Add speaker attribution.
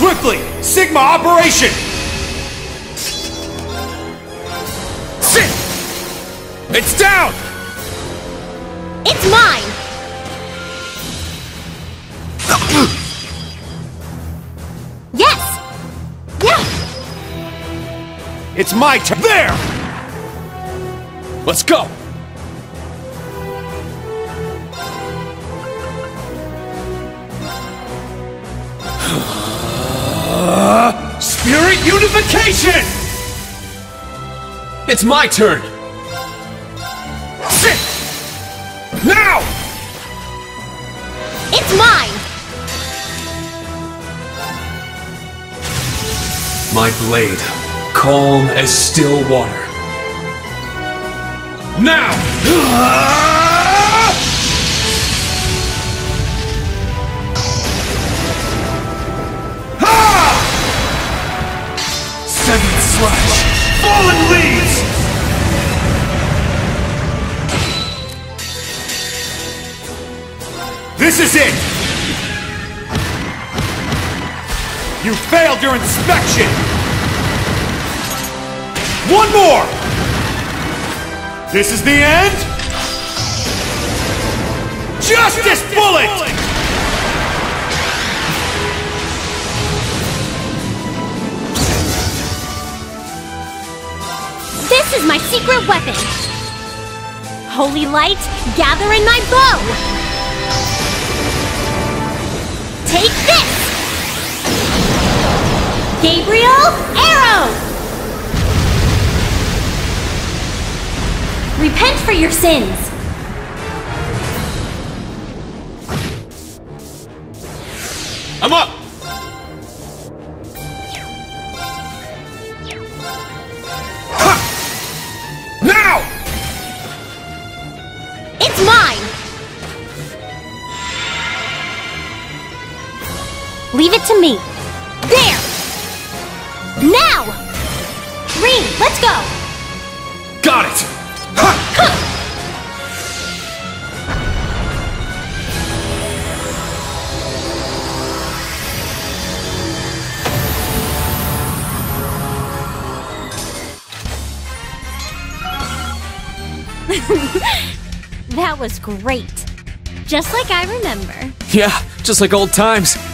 Speaker 1: Quickly! Sigma operation! Sit! It's down!
Speaker 2: It's mine! Yes! Yeah!
Speaker 1: It's my turn! There! Let's go! Spirit Unification! It's my turn! Sit! Now!
Speaker 2: It's mine!
Speaker 1: My blade, calm as still water. Now! Seventh slash! Fallen leaves! This is it! You failed your inspection! One more! This is the end? Justice Bullet!
Speaker 2: This is my secret weapon! Holy light, gather in my bow! Take this! Gabriel, arrow! Repent for your sins!
Speaker 1: I'm up! Now!
Speaker 2: It's mine! Leave it to me. There! Now! Green, let's go!
Speaker 1: Got it!
Speaker 2: That was great. Just like I remember.
Speaker 1: Yeah, just like old times.